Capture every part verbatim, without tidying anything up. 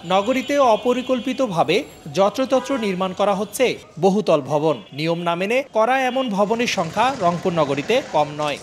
নগরীতে অপরিকল্পিতভাবে যত্রতত্র নির্মাণ করা হচ্ছে বহুতল ভবন। নিয়ম না মেনে করা এমন ভবনের সংখ্যা রংপুর নগরীতে কম নয়।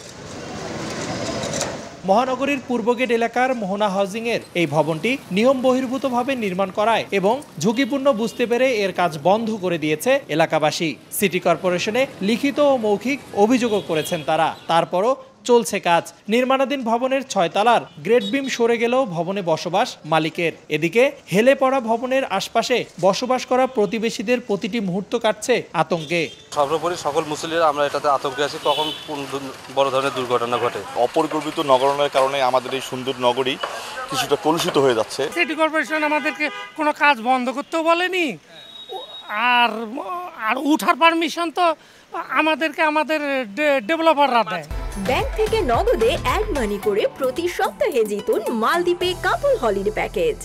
মহানগরীর পূর্বগেট এলাকার মোহনা হাউজিং এর এই ভবনটি নিয়ম বহির্ভূতভাবে নির্মাণ করায় এবং ঝুঁকিপূর্ণ বুঝতে পেরে এর কাজ বন্ধ করে দিয়েছে এলাকাবাসী। সিটি কর্পোরেশনে লিখিত ও মৌখিক অভিযোগও করেছেন তারা, তারপরও চলছে কাজ। নির্মাণাধীন ভবনের ছয় তলার গ্রেড বিম সরে গেলেও ভবনে বসবাস মালিকের। এদিকে হেলে পড়া ভবনের আশপাশে বসবাস করা প্রতিবেশীদের প্রতিটি মুহূর্ত কাটছে আতঙ্কে। সর্বোপরি সকল মুসলিমরা আমরা এটাতে আতঙ্কে আছি, কখন কোন বড় ধরনের দুর্ঘটনা ঘটে। অপরিকল্পিত নগরায়নের কারণে আমাদের এই সুন্দর নগরী কিছুটা কলুষিত হয়ে যাচ্ছে। সিটি কর্পোরেশন আমাদেরকে কোনো কাজ বন্ধ করতেও বলেনি, আর আর উঠার পারমিশন তো আমাদেরকে আমাদের ডেভেলপাররা দেয়। ব্যাংক থেকে নগদে অ্যাড মানি করে প্রতি সপ্তাহে জিতুন মালদ্বীপে কাপল হলিডে প্যাকেজ।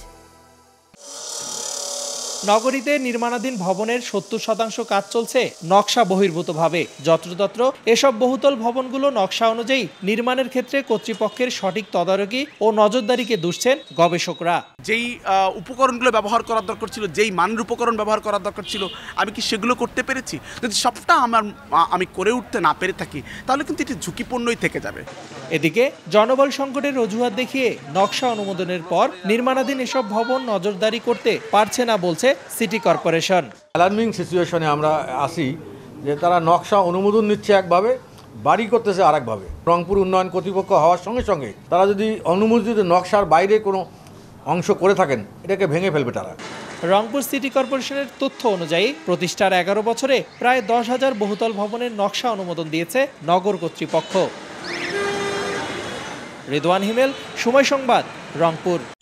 নগরীতে নির্মাণাধীন ভবনের সত্তর শতাংশ কাজ চলছে নকশা বহির্ভূতভাবে। যত্রতত্র এসব বহুতল ভবনগুলো নকশা অনুযায়ী নির্মাণের ক্ষেত্রে কর্তৃপক্ষের সঠিক তদারকি ও নজরদারিকে দুষছেন গবেষকরা। যেই উপকরণগুলো ব্যবহার করার দরকার ছিল, যেই মানের উপকরণ ব্যবহার করার দরকার ছিল, আমি কি সেগুলো করতে পেরেছি? যদি সবটা আমার আমি করে উঠতে না পেরে থাকি তাহলে কিন্তু এটি ঝুঁকিপূর্ণই থেকে যাবে। এদিকে জনবল সংকটের অজুহাত দেখিয়ে নকশা অনুমোদনের পর নির্মাণাধীন এসব ভবন নজরদারি করতে পারছে না বলছে সিটি কর্পোরেশন। অ্যালার্মিং সিচুয়েশনে আমরা আসি যে তারা নকশা অনুমোদন নিচ্ছে একভাবে, বাড়ি করতেছে আরেকভাবে। রংপুর উন্নয়ন কর্তৃপক্ষ হওয়ার সঙ্গে সঙ্গে তারা যদি অনুমোদিত নকশার বাইরে কোনো অংশ করে থাকেন এটাকে ভেঙে ফেলবে তারা। রংপুর সিটি কর্পোরেশনের তথ্য অনুযায়ী প্রতিষ্ঠার এগারো বছরে প্রায় দশ হাজার বহুতল ভবনের নকশা অনুমোদন দিয়েছে নগর কর্তৃপক্ষ। রেদওয়ান হিমেল, সময় সংবাদ, রংপুর।